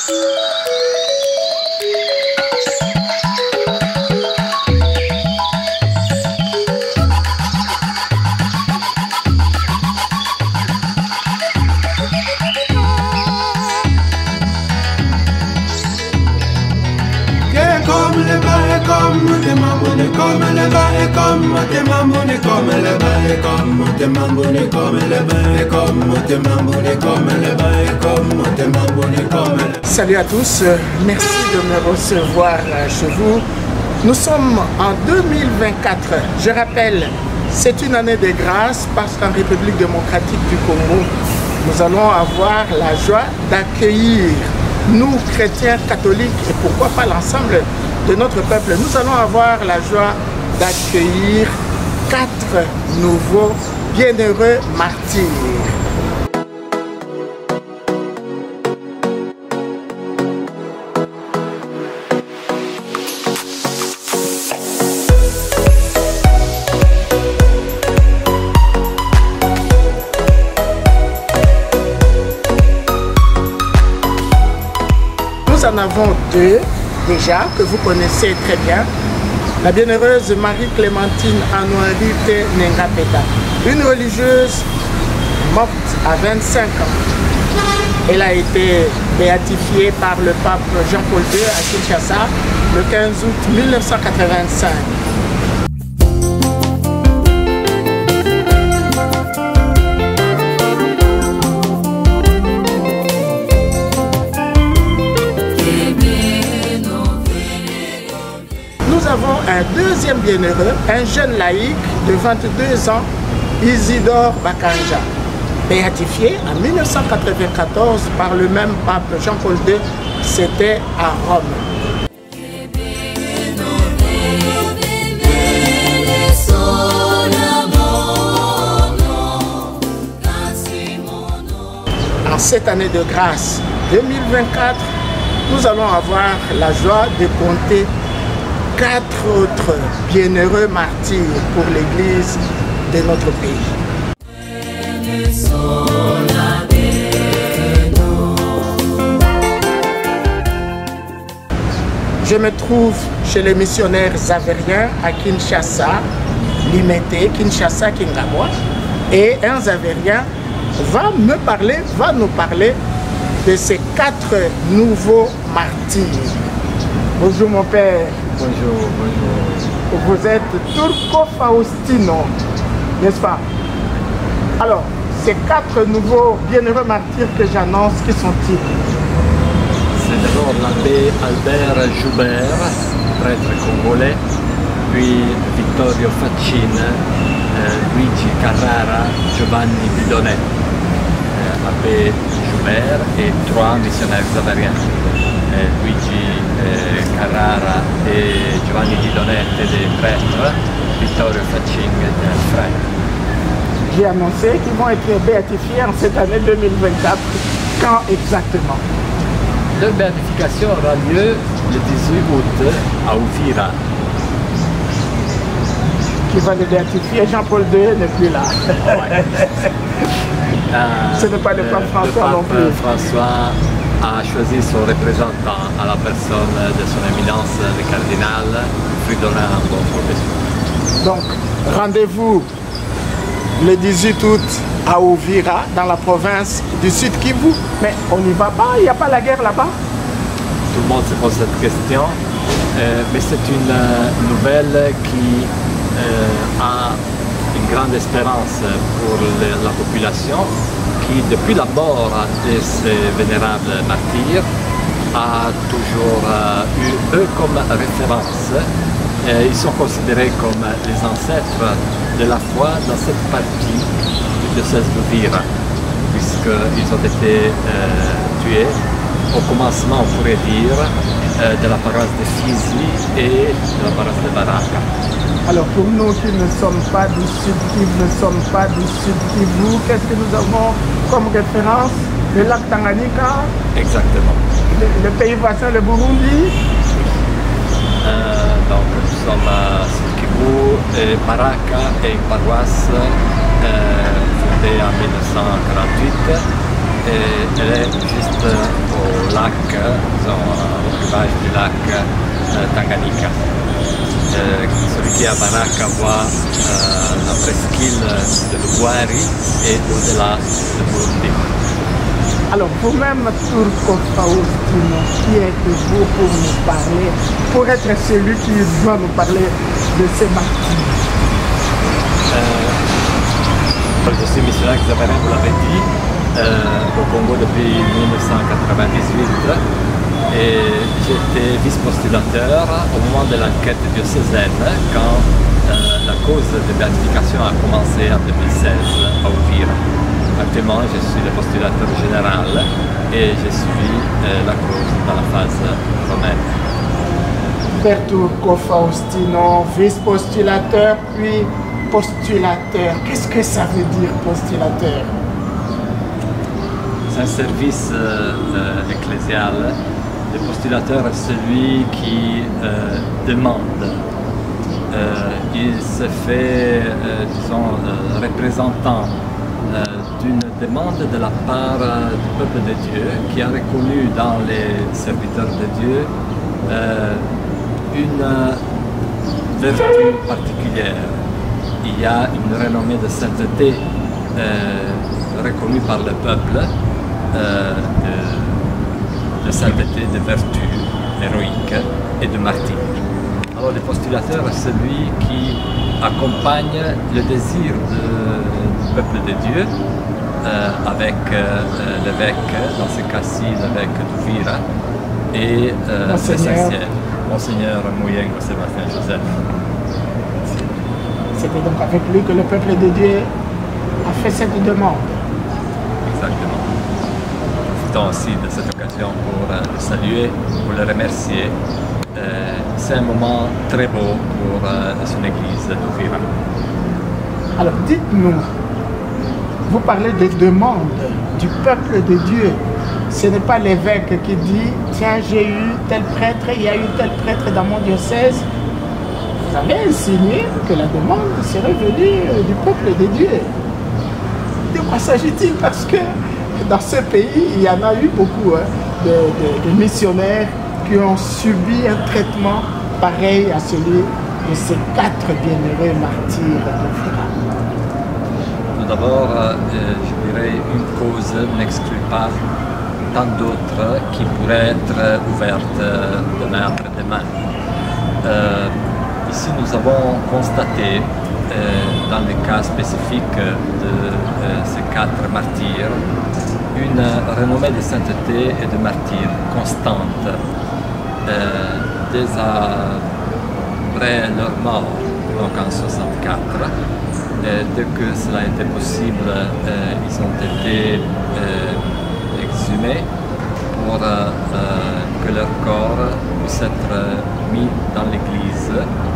Salut à tous, merci de me recevoir chez vous. Nous sommes en 2024. Je rappelle, c'est une année de grâce parce qu'en République démocratique du Congo, nous allons avoir la joie d'accueillir, nous chrétiens catholiques et pourquoi pas l'ensemble de notre peuple, nous allons avoir la joie d'accueillir 4 nouveaux bienheureux martyrs. Nous en avons 2 déjà que vous connaissez très bien. La bienheureuse Marie-Clémentine Anouarite Nengapeta, une religieuse morte à 25 ans. Elle a été béatifiée par le pape Jean-Paul II à Kinshasa le 15 août 1985. Nous avons un deuxième bienheureux, un jeune laïc de 22 ans, Isidore Bakanja, béatifié en 1994 par le même pape Jean-Paul II, c'était à Rome. En cette année de grâce 2024, nous allons avoir la joie de compter 4 autres bienheureux martyrs pour l'Église de notre pays. Je me trouve chez les missionnaires zavériens à Kinshasa, Limete, Kinshasa, Kingawa, et un zavérien va nous parler de ces 4 nouveaux martyrs. Bonjour mon père. Bonjour, bonjour. Vous êtes Turco Faustino, n'est-ce pas? Alors, ces 4 nouveaux bienheureux martyrs que j'annonce, qui sont-ils? C'est d'abord l'abbé Albert Joubert, prêtre congolais, puis Vittorio Faccin, Luigi Carrara, Giovanni Bidonnet. Abbé Joubert et 3 missionnaires zavériens. Luigi Carrara et Giovanni Bidonnet des prêtres, Vittorio Faccin des frères. J'ai annoncé qu'ils vont être béatifiés en cette année 2024. Quand exactement? Leur béatification aura lieu le 18 août à Uvira. Qui va les béatifier? Jean-Paul II n'est plus là. Ouais. Ce n'est pas le pape François non plus. Le pape François a choisi son représentant à la personne de son éminence, le cardinal Fridolin Ambon. Donc, rendez-vous le 18 août à Uvira, dans la province du Sud Kivu. Mais on n'y va pas, il n'y a pas la guerre là-bas? Tout le monde se pose cette question, mais c'est une nouvelle qui a une grande espérance pour la population qui, depuis la mort de ces vénérables martyrs, a toujours eu eux comme référence. Ils sont considérés comme les ancêtres de la foi dans cette partie du diocèse d'Uvira, puisqu'ils ont été tués au commencement, on pourrait dire, de la paroisse de Fizi et de la paroisse de Baraka. Alors pour nous qui ne sommes pas du Sud Kivu, qu'est-ce que nous avons comme référence? Le lac Tanganyika? Exactement. Le pays voisin, le Burundi? Donc nous sommes à Sud Kivu et Baraka est une paroisse fondée en 1948 et elle est juste au lac, au rivage du lac Tanganyika. Celui qui est à Baraka voit la presqu'île de Lugwari et au-delà de Burundi. Alors, vous-même, Turco Faustino, qui êtes-vous pour nous parler, pour être celui qui doit nous parler de ces martyrs? Je suis missionnaire Xaverien, vous l'avez dit, au Congo depuis 1998 et j'étais vice-postulateur au moment de l'enquête diocésaine quand la cause de béatification a commencé en 2016 à Uvira. Actuellement, je suis le postulateur général et je suis la cause dans la phase romaine. Père Turco Faustino, vice-postulateur, puis postulateur. Qu'est-ce que ça veut dire, postulateur? C'est un service ecclésial. Le postulateur est celui qui demande. Il se fait, disons, représentant d'une demande de la part du peuple de Dieu qui a reconnu dans les serviteurs de Dieu une vertu particulière. Il y a une renommée de sainteté reconnue par le peuple, de sainteté, de vertu héroïque et de martyr. Alors le postulateur est celui qui accompagne le désir du peuple de Dieu avec l'évêque, dans ce cas-ci l'évêque d'Uvira, et l'essentiel, Monseigneur Muyengo Sébastien Joseph. C'était donc avec lui que le peuple de Dieu a fait cette demande. Exactement. Profitons aussi de cette occasion pour le saluer, pour le remercier. C'est un moment très beau pour son église d'Uvira. Alors dites-nous, vous parlez des demandes du peuple de Dieu. Ce n'est pas l'évêque qui dit « Tiens, j'ai eu tel prêtre, il y a eu tel prêtre dans mon diocèse ». Vous avez insinué que la demande serait venue du peuple de Dieu. De quoi s'agit-il? Parce que dans ce pays, il y en a eu beaucoup de missionnaires qui ont subi un traitement pareil à celui de ces 4 bienheureux martyrs d'Uvira. Tout d'abord, je dirais une cause n'exclut pas tant d'autres qui pourraient être ouvertes demain après-demain. Ici, nous avons constaté, dans le cas spécifique de ces 4 martyrs, une renommée de sainteté et de martyrs constante. Dès après leur mort, donc en 1964, dès que cela était possible, ils ont été exhumés pour que leur corps puisse être mis dans l'église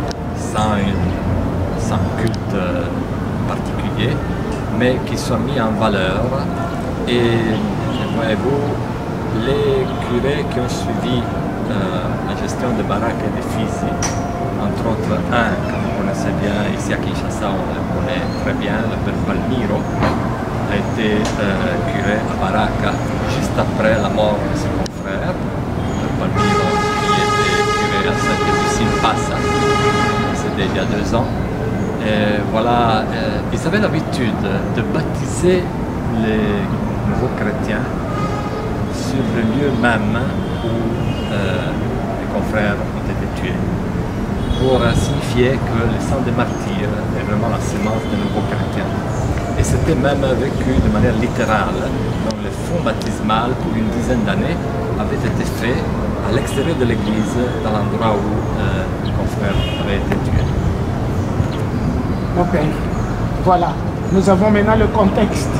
sans culte particulier, mais qui soit mis en valeur. Et voyez-vous, les curés qui ont suivi la gestion de Baraka et de Fizi, entre autres un que vous connaissez bien ici à Kinshasa, on le connaît très bien, le père Palmiro, a été curé à Baraka juste après la mort de ses confrères. Le père Palmiro qui était curé à Saint-Lucie-Passa, c'était il y a 2 ans. Et voilà, ils avaient l'habitude de baptiser les nouveaux chrétiens sur le lieu même où les confrères ont été tués, pour signifier que le sang des martyrs est vraiment la sémence des nouveaux chrétiens. Et c'était même vécu de manière littérale. Donc le fond baptismal pour une dizaine d'années avait été fait à l'extérieur de l'église, dans l'endroit où les confrères avaient été tués. Ok, voilà, nous avons maintenant le contexte.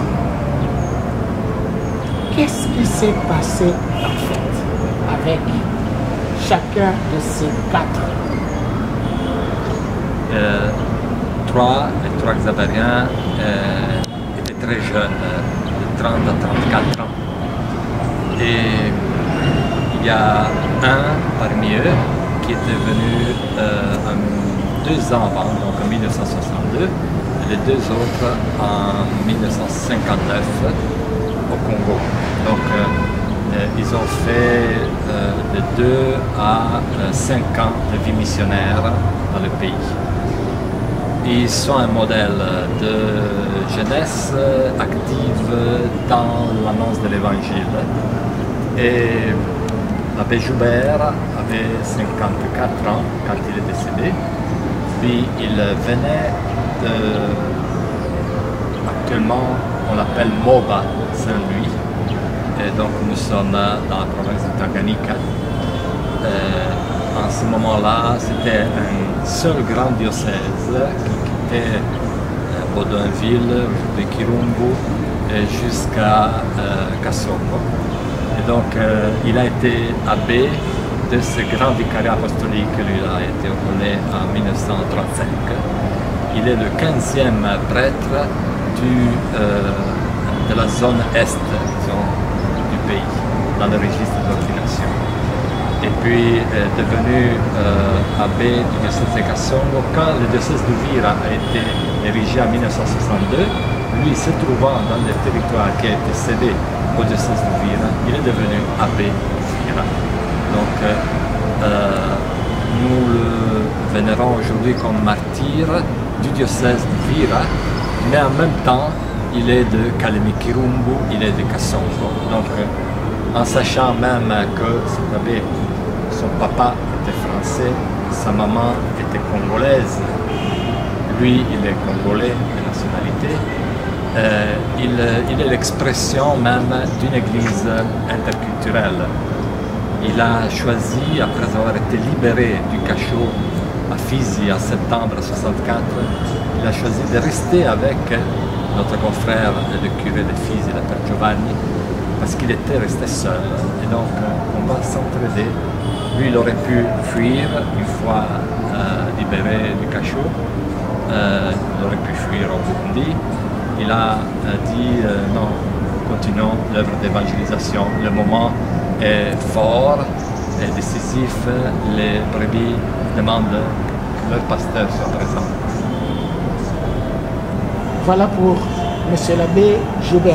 Qu'est-ce qui s'est passé en fait avec chacun de ces 4? 3 Xavériens étaient très jeunes, de 30 à 34 ans. Et il y a un parmi eux qui était venu 2 ans avant, donc en 1962, et les 2 autres en 1959. au Congo. Donc ils ont fait de 2 à 5 ans de vie missionnaire dans le pays. Ils sont un modèle de jeunesse active dans l'annonce de l'Évangile. Et l'abbé Joubert avait 54 ans quand il est décédé. Puis il venait de... Actuellement, on l'appelle Moba, Saint-Louis. Et donc nous sommes dans la province de Tanganyika. En ce moment-là, c'était un seul grand diocèse qui quittait Baudouinville, de Kirumbu jusqu'à Kasongo. Et donc il a été abbé de ce grand vicariat apostolique. Lui a été ordonné en 1935. Il est le 15e prêtre de la zone est du pays, dans le registre d'ordination. Et puis devenu abbé du diocèse de Kasongo, quand le diocèse d'Uvira a été érigé en 1962, lui se trouvant dans le territoire qui a été cédé au diocèse d'Uvira, il est devenu abbé d'Uvira. Donc nous le vénérons aujourd'hui comme martyr du diocèse d'Uvira, mais en même temps il est de Kalemi Kirumbu, il est de Kasongo. Donc en sachant même que cet abbé, son papa était français, sa maman était congolaise, lui il est congolais de nationalité, il est l'expression même d'une église interculturelle. Il a choisi, après avoir été libéré du cachot à Fizi en septembre 1964, il a choisi de rester avec notre confrère, le curé de Fizi, le père Giovanni, parce qu'il était resté seul. Et donc on va s'entraider. Lui, il aurait pu fuir une fois libéré du cachot. Il aurait pu fuir au Burundi. Il a dit non, continuons l'œuvre d'évangélisation. Le moment est fort et décisif. Les brebis demandent que leur pasteur soit présent. Voilà pour M. l'abbé Joubert.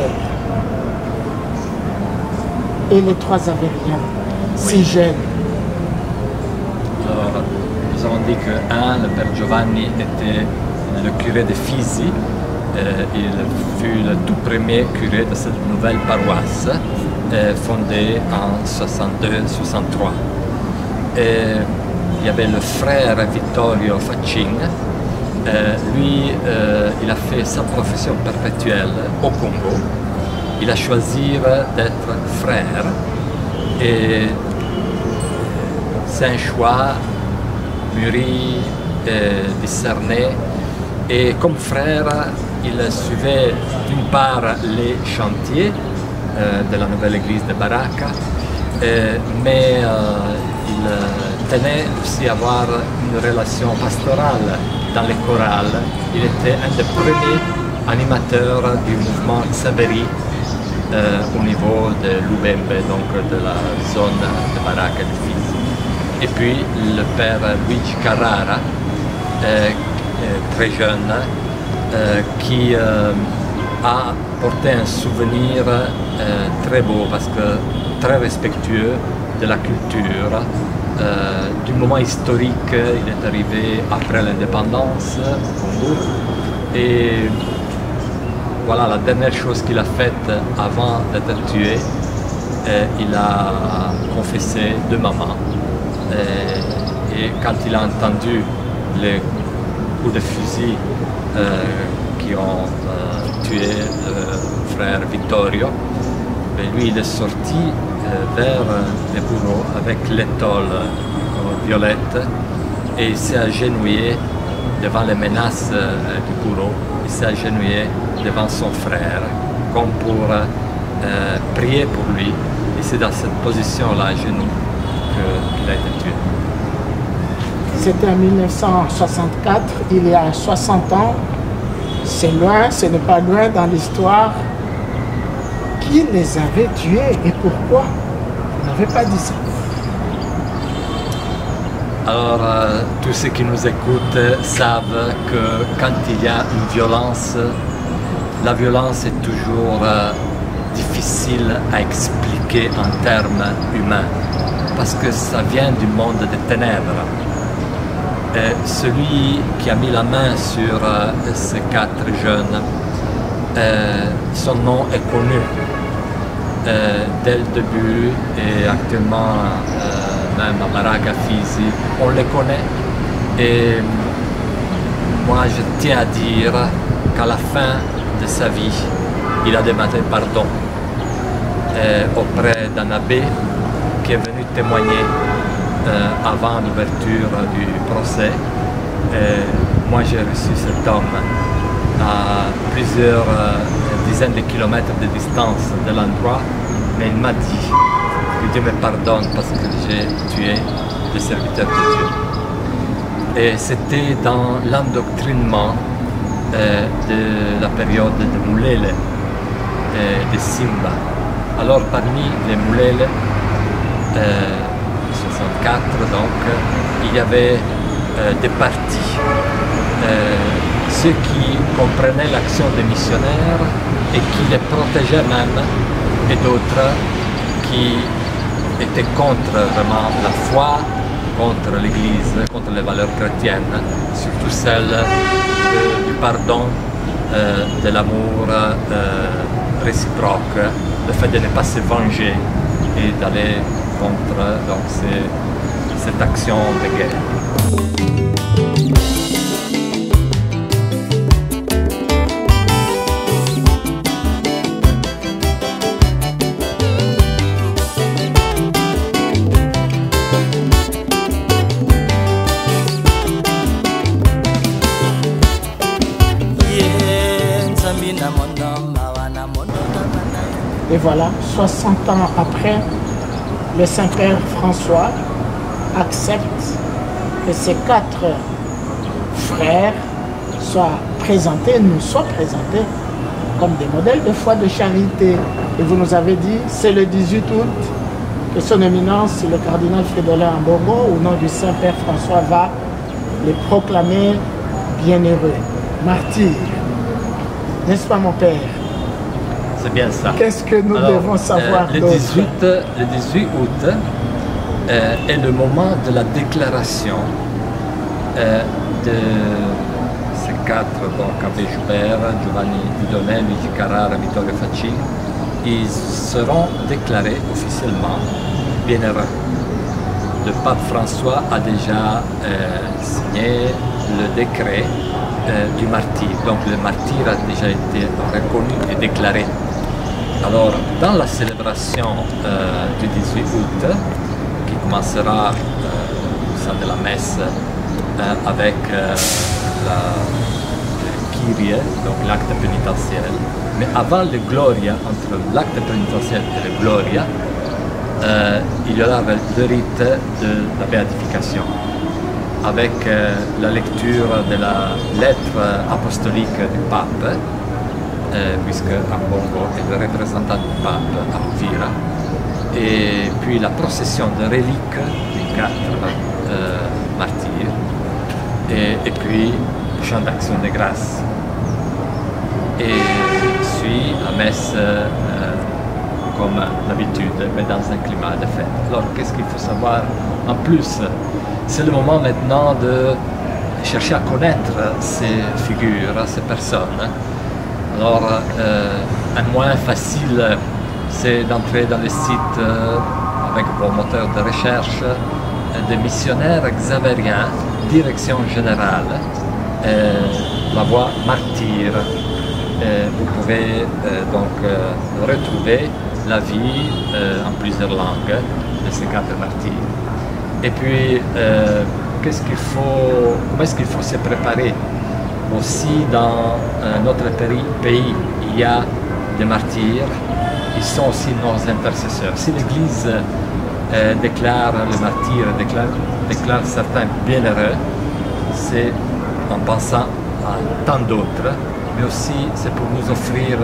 Et les 3 avériens, si jeunes. Alors, nous avons dit que le père Giovanni était le curé de Fizi. Il fut le tout premier curé de cette nouvelle paroisse fondée en 62-63. Et il y avait le frère Vittorio Faccin. Lui, il a fait sa profession perpétuelle au Congo. Il a choisi d'être frère et c'est un choix mûri, discerné. Et comme frère, il suivait d'une part les chantiers de la nouvelle église de Baraka, mais il tenait aussi à avoir une relation pastorale dans les chorales. Il était un des premiers animateurs du mouvement Xaveri au niveau de Lubembe, donc de la zone de Baraka de Fizi. Et puis le père Luigi Carrara, très jeune, qui a porté un souvenir très beau parce que très respectueux de la culture, du moment historique. Il est arrivé après l'indépendance au Congo et voilà, la dernière chose qu'il a faite avant d'être tué, il a confessé de maman. Et quand il a entendu les coups de fusil qui ont tué le frère Vittorio, lui il est sorti vers les bourreaux avec l'étole violette et il s'est agenouillé devant les menaces du bourreau. Il s'est agenouillé devant son frère comme pour prier pour lui. Et c'est dans cette position-là, à genoux, qu'il a été tué. C'était en 1964, il y a 60 ans. C'est loin, ce n'est pas loin dans l'histoire. Qui les avait tués et pourquoi? On n'avait pas dit ça. Alors, tous ceux qui nous écoutent savent que quand il y a une violence, la violence est toujours difficile difficile à expliquer en termes humains, parce que ça vient du monde des ténèbres. Celui qui a mis la main sur ces 4 jeunes, son nom est connu dès le début et actuellement même à Baraka Fizi, on les connaît. Et moi je tiens à dire qu'à la fin de sa vie, il a demandé pardon auprès d'un abbé qui est venu témoigner avant l'ouverture du procès. Moi j'ai reçu cet homme à plusieurs dizaines de kilomètres de distance de l'endroit, mais il m'a dit que Dieu me pardonne parce que j'ai tué des serviteurs de Dieu. Et c'était dans l'endoctrinement de la période de Mulele, de Simba. Alors parmi les Mulele, 64 donc, il y avait des partis. Ceux qui comprenaient l'action des missionnaires et qui les protégeaient même, et d'autres qui étaient contre vraiment la foi, contre l'Église, contre les valeurs chrétiennes, surtout celles du pardon, de l'amour réciproque, le fait de ne pas se venger et d'aller contre donc, cette action de guerre. Et voilà, 60 ans après, le Saint-Père François accepte que ces 4 frères nous soient présentés comme des modèles de foi, de charité. Et vous nous avez dit, c'est le 18 août que son éminence, le cardinal Fridolin Ambongo, au nom du Saint-Père François, va les proclamer bienheureux, martyrs. N'est-ce pas, mon père? C'est bien ça. Qu'est-ce que nous devons savoir le 18 août est le moment de la déclaration de ces 4, donc Abbé Joubert, Giovanni Didone, Luigi Carrara, Vittorio Faccini. Ils seront déclarés officiellement bienheureux. Le pape François a déjà signé le décret du martyr. Donc le martyr a déjà été reconnu et déclaré. Alors, dans la célébration du 18 août, qui commencera au sein de la messe avec la Kyrie, donc l'acte pénitentiel, mais avant le Gloria, entre l'acte pénitentiel et le Gloria, il y aura le rite de la béatification, avec la lecture de la lettre apostolique du pape, puisque Ambongo est le représentant du pape à Uvira, et puis la procession de reliques des 4 martyrs, et puis le chant d'action de grâce. Et suit la messe comme d'habitude, mais dans un climat de fête. Alors qu'est-ce qu'il faut savoir en plus? C'est le moment maintenant de chercher à connaître ces figures, ces personnes. Alors, un moyen facile, c'est d'entrer dans les sites avec vos moteurs de recherche des missionnaires xavériens, direction générale, la voie martyr. Vous pouvez donc retrouver la vie en plusieurs langues de ces 4 martyrs. Et puis, comment est-ce qu'il faut se préparer? Aussi, dans notre pays, il y a des martyrs, ils sont aussi nos intercesseurs. Si l'Église déclare les martyrs, déclare certains bienheureux, c'est en pensant à tant d'autres, mais aussi c'est pour nous offrir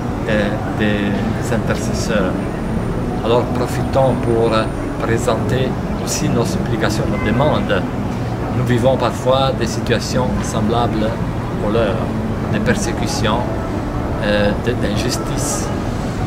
des intercesseurs. Alors profitons pour présenter aussi nos supplications, nos demandes. Nous vivons parfois des situations semblables aux leurs, des persécutions, d'injustice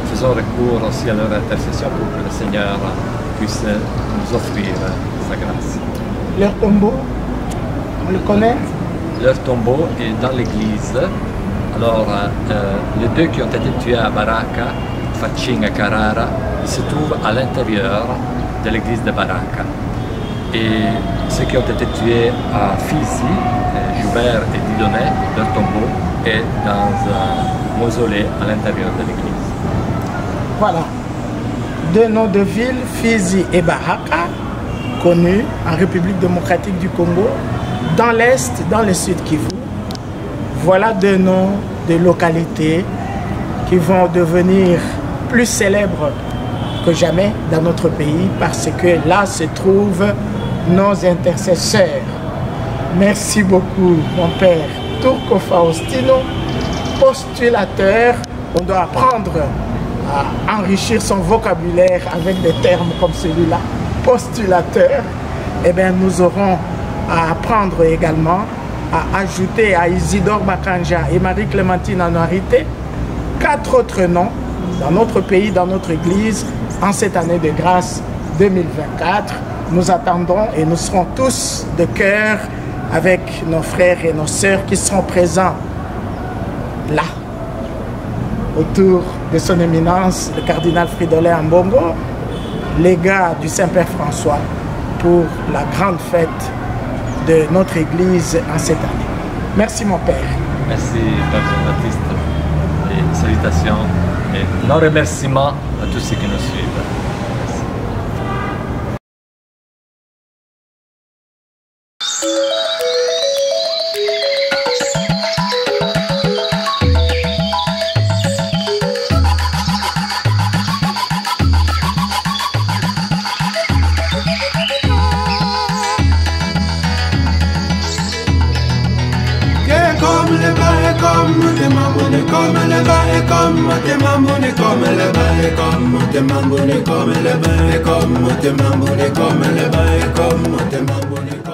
faisons recours aussi à leur intercession pour que le Seigneur puisse nous offrir sa grâce. Leur tombeau, on le connaît? Leur tombeau est dans l'église. Alors, les deux qui ont été tués à Baraka, Faccin et Carrara, ils se trouvent à l'intérieur de l'église de Baraka. Et ceux qui ont été tués à Fisi, Joubert et Dieudonné, leur tombeau est dans un mausolée à l'intérieur de l'église. Voilà. Deux noms de villes, Fizi et Baraka, connus en République démocratique du Congo, dans l'Est, dans le Sud Kivu. Voilà deux noms de localités qui vont devenir plus célèbres que jamais dans notre pays parce que là se trouvent nos intercesseurs. Merci beaucoup, mon père Turco Faustino, postulateur. On doit apprendre à enrichir son vocabulaire avec des termes comme celui-là, postulateur. Eh bien, nous aurons à apprendre également à ajouter à Isidore Bakanja et Marie-Clémentine Anuarité 4 autres noms dans notre pays, dans notre église, en cette année de grâce 2024. Nous attendons et nous serons tous de cœur avec nos frères et nos sœurs qui seront présents là, autour de son éminence, le cardinal Fridolin Ambongo, légat du Saint-Père François, pour la grande fête de notre Église en cette année. Merci mon Père. Merci Père Jean-Baptiste et salutations et nos remerciements à tous ceux qui nous suivent. Comme te mamone comme le bas et comme te mamone comme le bas et comme te mamone comme le bas et comme te mamone comme le bas et comme te mamone